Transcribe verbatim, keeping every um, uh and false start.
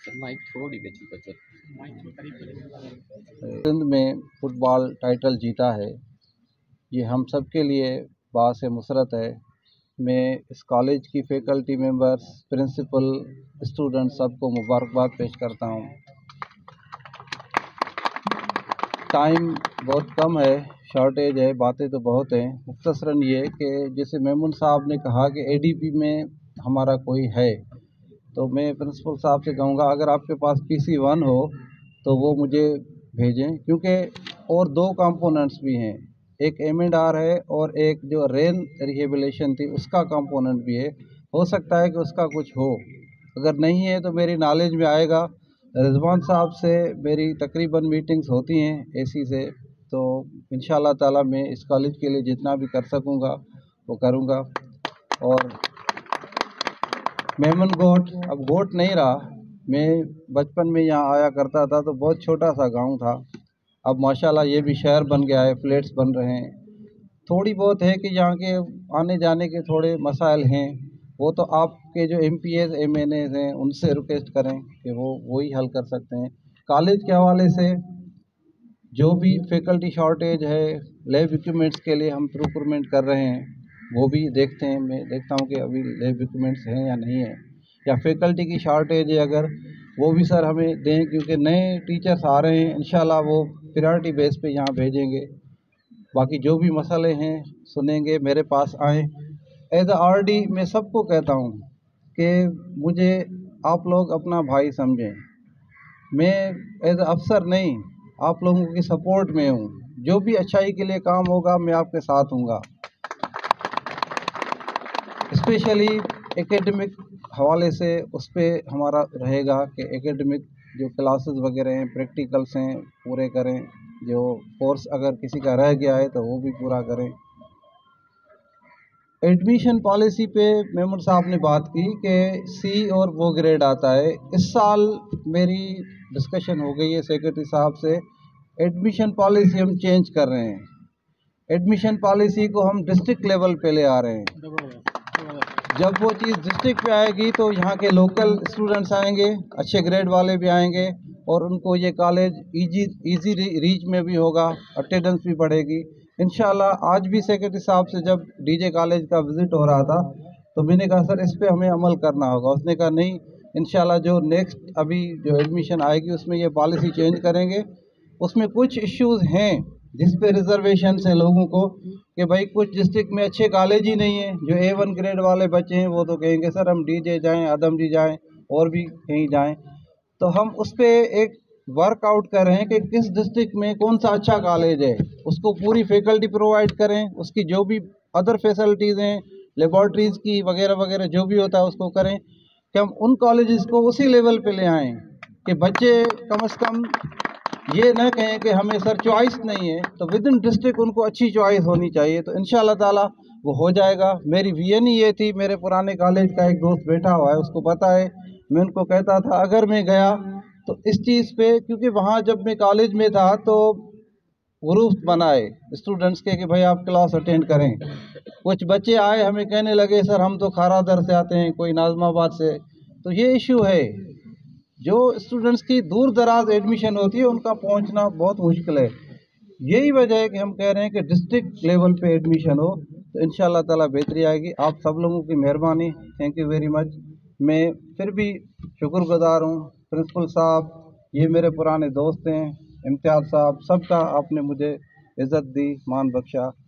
Mic थोड़ी बची बचत सिंध में फुटबॉल टाइटल जीता है, ये हम सब के लिए बास मुसरत है। मैं इस कॉलेज की फैकल्टी मेंबर्स, प्रिंसिपल, स्टूडेंट सबको मुबारकबाद पेश करता हूँ। टाइम बहुत कम है, शॉर्टेज है, बातें तो बहुत हैं। मुख्तसरन ये कि जैसे मेमून साहब ने कहा कि एडीपी में हमारा कोई है, तो मैं प्रिंसिपल साहब से कहूँगा अगर आपके पास पीसी वन हो तो वो मुझे भेजें, क्योंकि और दो कंपोनेंट्स भी हैं, एक एम एंड आर है और एक जो रेन रिहेबिलेशन थी उसका कंपोनेंट भी है। हो सकता है कि उसका कुछ हो, अगर नहीं है तो मेरी नॉलेज में आएगा। रिजवान साहब से मेरी तकरीबन मीटिंग्स होती हैं एसी से, तो इंशाल्लाह ताला मैं इस कॉलेज के लिए जितना भी कर सकूँगा वो करूँगा। और मेमन गोट अब गोट नहीं रहा। मैं बचपन में यहाँ आया करता था तो बहुत छोटा सा गांव था, अब माशाल्लाह ये भी शहर बन गया है, फ्लैट्स बन रहे हैं। थोड़ी बहुत है कि यहाँ के आने जाने के थोड़े मसाइल हैं, वो तो आपके जो MPs MLAs हैं उनसे रिक्वेस्ट करें कि वो वही हल कर सकते हैं। कॉलेज के हवाले से जो भी फैकल्टी शॉर्टेज है, लैब इक्विपमेंट्स के लिए हम प्रोक्योरमेंट कर रहे हैं, वो भी देखते हैं। मैं देखता हूँ कि अभी लैब इक्विपमेंट्स हैं या नहीं है, या फैकल्टी की शॉर्टेज है अगर, वो भी सर हमें दें, क्योंकि नए टीचर्स आ रहे हैं, इंशाल्लाह वो प्रायोरिटी बेस पे यहाँ भेजेंगे। बाकी जो भी मसले हैं सुनेंगे, मेरे पास आएँ। एज अ आर डी मैं सबको कहता हूँ कि मुझे आप लोग अपना भाई समझें। मैं एज अ अफसर नहीं, आप लोगों की सपोर्ट में हूँ। जो भी अच्छाई के लिए काम होगा मैं आपके साथ हूँगा। स्पेशली एकेडमिक हवाले से उस पर हमारा रहेगा कि एकेडमिक जो क्लासेस वगैरह हैं, प्रैक्टिकल्स हैं, पूरे करें। जो कोर्स अगर किसी का रह गया है तो वो भी पूरा करें। एडमिशन पॉलिसी पे मेमून साहब ने बात की कि सी और वो ग्रेड आता है। इस साल मेरी डिस्कशन हो गई है सेक्रेटरी साहब से, एडमिशन पॉलिसी हम चेंज कर रहे हैं। एडमिशन पॉलिसी को हम डिस्ट्रिक्ट लेवल पे ले आ रहे हैं। जब वो चीज़ डिस्ट्रिक्ट पे आएगी तो यहाँ के लोकल स्टूडेंट्स आएंगे, अच्छे ग्रेड वाले भी आएंगे, और उनको ये कॉलेज इजी इजी रीच में भी होगा, अटेंडेंस भी बढ़ेगी इंशाल्लाह। आज भी सेक्रेटरी साहब से जब डीजे कॉलेज का विज़िट हो रहा था तो मैंने कहा सर इस पे हमें अमल करना होगा। उसने कहा नहीं, इंशाल्लाह जो नेक्स्ट अभी जो एडमिशन आएगी उसमें ये पॉलिसी चेंज करेंगे। उसमें कुछ इश्यूज़ हैं जिस पे रिजर्वेशन है लोगों को, कि भाई कुछ डिस्ट्रिक्ट में अच्छे कॉलेज ही नहीं है। जो ए वन ग्रेड वाले बच्चे हैं वो तो कहेंगे सर हम डीजे जाएं, आदम जी जाएं, और भी कहीं जाएं। तो हम उस पे एक वर्कआउट कर रहे हैं कि किस डिस्ट्रिक्ट में कौन सा अच्छा कॉलेज है, उसको पूरी फैकल्टी प्रोवाइड करें, उसकी जो भी अदर फैसिलिटीज़ हैं, लेबॉर्ट्रीज़ की वगैरह वगैरह जो भी होता है उसको करें, कि हम उन कॉलेजेस को उसी लेवल पे ले आएँ कि बच्चे कम से कम ये न कहें कि हमें सर चॉइस नहीं है, तो विद इन डिस्ट्रिक्ट उनको अच्छी चॉइस होनी चाहिए। तो इंशाल्लाह ताला वो हो जाएगा। मेरी विजन ही ये थी, मेरे पुराने कॉलेज का एक दोस्त बैठा हुआ है उसको पता है, मैं उनको कहता था अगर मैं गया तो इस चीज़ पे, क्योंकि वहाँ जब मैं कॉलेज में था तो ग्रुप्स बनाए स्टूडेंट्स के कि भाई आप क्लास अटेंड करें। कुछ बच्चे आए हमें कहने लगे सर हम तो खारादर से आते हैं, कोई नाजमाबाद से। तो ये इशू है, जो स्टूडेंट्स की दूर दराज एडमिशन होती है उनका पहुंचना बहुत मुश्किल है। यही वजह है कि हम कह रहे हैं कि डिस्ट्रिक्ट लेवल पे एडमिशन हो, तो इंशाल्लाह ताला बेहतरी आएगी। आप सब लोगों की मेहरबानी, थैंक यू वेरी मच। मैं फिर भी शुक्रगुजार हूँ प्रिंसिपल साहब, ये मेरे पुराने दोस्त हैं, इम्तियाज़ साहब, सबका आपने मुझे इज़्ज़त दी, मान बख्शा।